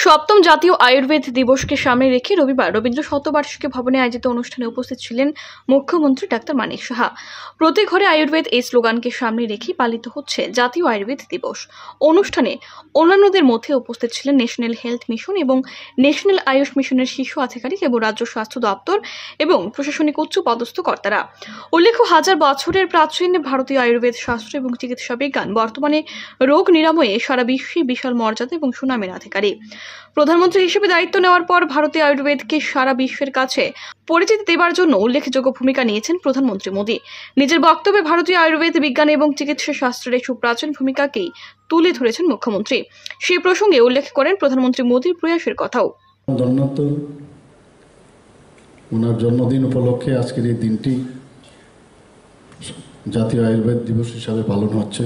সপ্তম জাতীয় আয়ুর্বেদ দিবসকে সামনে রেখে রবিবার রবীন্দ্র শতবার্ষিকী ভবনে আয়োজিত অনুষ্ঠানে উপস্থিত ছিলেন মুখ্যমন্ত্রী ডাক্তার মানিক সাহা। প্রতি ঘরে আয়ুর্বেদ এই স্লোগানকে সামনে রেখেই পালিত হচ্ছে জাতীয় আয়ুর্বেদ দিবস। অনুষ্ঠানে অন্যান্যদের মধ্যে উপস্থিত ছিলেন ন্যাশনাল হেলথ মিশন এবং ন্যাশনাল আয়ুষ মিশনের শীর্ষ আধিকারিক এবং রাজ্য স্বাস্থ্য দপ্তর এবং প্রশাসনিক উচ্চ পদস্থ কর্তারা। উল্লেখ্য, হাজার বছরের প্রাচীন ভারতীয় আয়ুর্বেদ শাস্ত্র এবং চিকিৎসা বিজ্ঞান বর্তমানে রোগ নিরাময়ে সারা বিশ্বে বিশাল মর্যাদা এবং সুনামের অধিকারী। প্রধানমন্ত্রী হিসেবে দায়িত্ব নেওয়ার পর ভারতীয় আয়ুর্বেদকে সারা বিশ্বের কাছে পরিচিতি দেবার জন্য উল্লেখযোগ্য ভূমিকা নিয়েছেন প্রধানমন্ত্রী মোদী। নিজের বক্তব্যে ভারতীয় আয়ুর্বেদ বিজ্ঞান এবং চিকিৎসা শাস্ত্রের সুপ্রাচীন ভূমিকাকেই তুলে ধরেছেন মুখ্যমন্ত্রী। সেই প্রসঙ্গে উল্লেখ করেন প্রধানমন্ত্রী মোদীর প্রয়াসের কথাও। ওনার জন্মদিন উপলক্ষে আজকের এই দিনটি জাতীয় আয়ুর্বেদ দিবস হিসাবে পালন হচ্ছে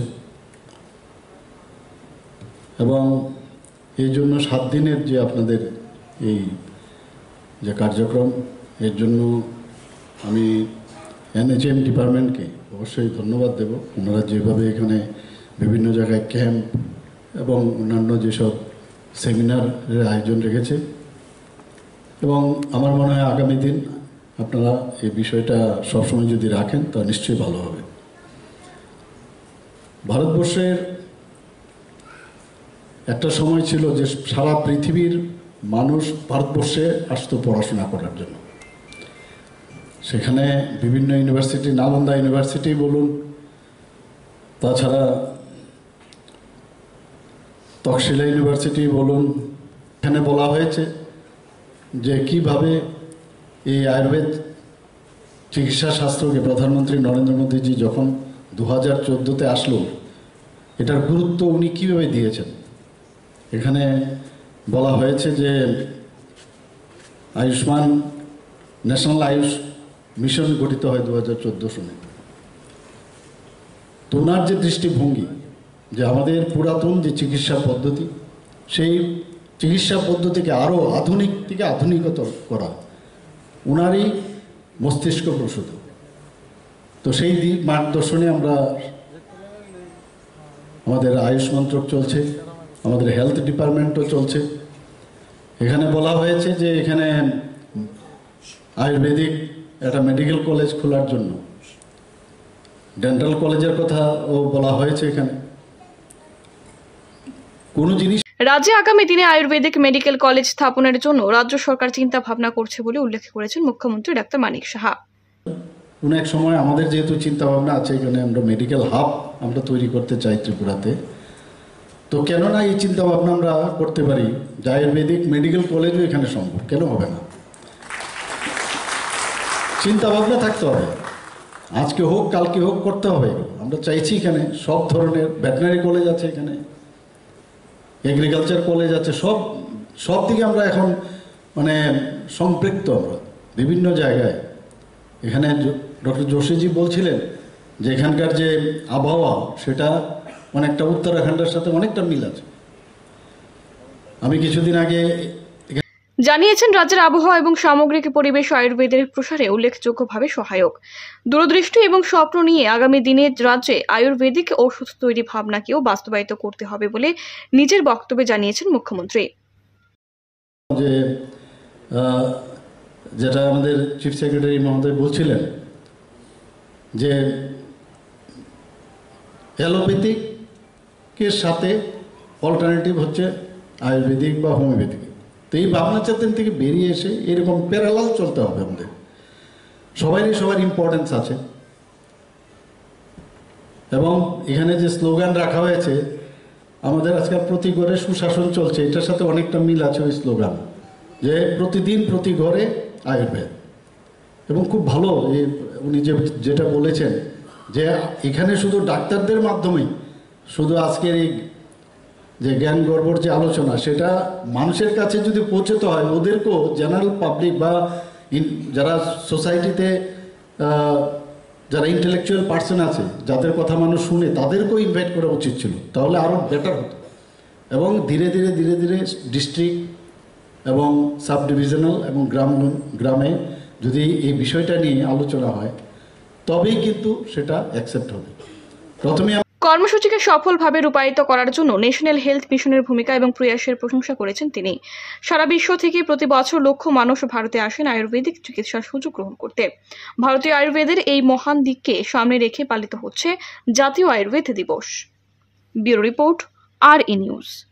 এবং এই জন্য 7 দিনের যে আপনাদের এই যে কার্যক্রম, এর জন্য আমি NHM ডিপার্টমেন্টকে অবশ্যই ধন্যবাদ দেব। ওনারা যেভাবে এখানে বিভিন্ন জায়গায় ক্যাম্প এবং অন্যান্য যেসব সেমিনারের আয়োজন রেখেছে, এবং আমার মনে হয় আগামী দিন আপনারা এই বিষয়টা সবসময় যদি রাখেন তা নিশ্চয়ই ভালো হবে। ভারতবর্ষের একটা সময় ছিল যে সারা পৃথিবীর মানুষ ভারতবর্ষে আসতো পড়াশোনা করার জন্য। সেখানে বিভিন্ন ইউনিভার্সিটি, নালন্দা ইউনিভার্সিটি বলুন, তাছাড়া তক্ষশিলা ইউনিভার্সিটি বলুন, এখানে বলা হয়েছে যে কিভাবে এই আয়ুর্বেদ চিকিৎসা শাস্ত্রকে প্রধানমন্ত্রী নরেন্দ্র মোদীজি যখন 2014-তে আসলো, এটার গুরুত্ব উনি কীভাবে দিয়েছেন। এখানে বলা হয়েছে যে আয়ুষ্মান ন্যাশনাল আয়ুষ মিশন গঠিত হয় 2014 সনে। তো ওনার যে দৃষ্টিভঙ্গি যে আমাদের পুরাতন যে চিকিৎসা পদ্ধতি, সেই চিকিৎসা পদ্ধতিকে আরও আধুনিক থেকে আধুনিকতর করা ওনারই মস্তিষ্ক প্রসূত। তো সেই মার্গদর্শনে আমরা আমাদের আয়ুষ মন্ত্রক চলছে, আমাদের হেলথ ডিপার্টমেন্টও চলছে। এখানে বলা হয়েছে যে এখানে আয়ুর্বেদিক একটা মেডিকেল কলেজ খোলার জন্য ডেন্টাল কলেজের কথাও বলা হয়েছে। এখানে কোনো জিনিস রাজ্যে আগামী দিনে আয়ুর্বেদিক মেডিকেল কলেজ স্থাপনের জন্য রাজ্য সরকার চিন্তা ভাবনা করছে বলে উল্লেখ করেছেন মুখ্যমন্ত্রী ডাক্তার মানিক সাহা। কোনো এক সময় আমাদের যেহেতু চিন্তা ভাবনা আছে এখানে আমরা মেডিকেল হাব আমরা তৈরি করতে চাই ত্রিপুরাতে, তো কেননা এই চিন্তা ভাবনা আমরা করতে পারি যে আয়ুর্বেদিক মেডিকেল কলেজও এখানে সম্ভব, কেন হবে না? চিন্তা ভাবনা থাকতে হবে, আজকে হোক কালকে হোক করতে হবে। আমরা চাইছি এখানে সব ধরনের ভেটেনারি কলেজ আছে, এখানে এগ্রিকালচার কলেজ আছে, সব দিকে আমরা এখন মানে সম্পৃক্ত আমরা বিভিন্ন জায়গায়। এখানে ডক্টর যোশীজি বলছিলেন যে এখানকার যে আবহাওয়া সেটা অনেকটা উত্তরাখণ্ডের সাথে অনেকটা মিল আছে। আমি কিছুদিন আগে জানিয়েছেন রাজ্যের আবহাওয়া এবং সামগ্রিক পরিবেশ আয়ুর্বেদের প্রসারে উল্লেখযোগ্যভাবে সহায়ক। দূরদৃষ্টি এবং স্বপ্ন নিয়ে আগামী দিনে রাজ্যে আয়ুর্বেদিক ওষুধ তৈরি ভাবনাকেও বাস্তবায়িত করতে হবে বলে নিজের বক্তব্যে জানিয়েছেন মুখ্যমন্ত্রী। যেটা আমাদের চিফ সেক্রেটারি মহোদয় বলছিলেন যে অ্যালোপ্যাথিকের সাথে অল্টারনেটিভ হচ্ছে আয়ুর্বেদিক বা হোমিওপ্যাথিক। তো এই ভাবনা চেতন থেকে বেরিয়ে এসে এরকম প্যারালাল চলতে হবে। আমাদের সবার ইম্পর্টেন্স আছে এবং এখানে যে স্লোগান রাখা হয়েছে আমাদের আজকাল প্রতি ঘরে সুশাসন চলছে, এটার সাথে অনেকটা মিল আছে ওই স্লোগান, যে প্রতিদিন প্রতি ঘরে আয়ুর্বেদ। এবং খুব ভালো উনি যেটা বলেছেন যে এখানে শুধু ডাক্তারদের মাধ্যমেই শুধু আজকের এই যে জ্ঞান গর্বর যে আলোচনা সেটা মানুষের কাছে যদি পৌঁছতে হয়, ওদেরকেও জেনারেল পাবলিক বা যারা সোসাইটিতে যারা ইন্টেলেকচুয়াল পার্সন আছে যাদের কথা মানুষ শুনে তাদেরকেও ইনভাইট করা উচিত ছিল, তাহলে আরও বেটার হতো। এবং ধীরে ধীরে ডিস্ট্রিক্ট এবং সাব ডিভিশনাল এবং গ্রামে যদি এই বিষয়টা নিয়ে আলোচনা হয় তবেই কিন্তু সেটা অ্যাকসেপ্ট হবে। প্রথমে কর্মসূচিকে সফলভাবে রূপায়িত করার জন্য ন্যাশনাল হেলথ মিশনের ভূমিকা এবং প্রয়াসের প্রশংসা করেছেন তিনি। সারা বিশ্ব থেকে প্রতি বছর লক্ষ মানুষ ভারতে আসেন আয়ুর্বেদিক চিকিৎসার সুযোগ গ্রহণ করতে। ভারতীয় আয়ুর্বেদের এই মহান দিককে সামনে রেখে পালিত হচ্ছে জাতীয় আয়ুর্বেদ দিবস। Bureau report, RE news.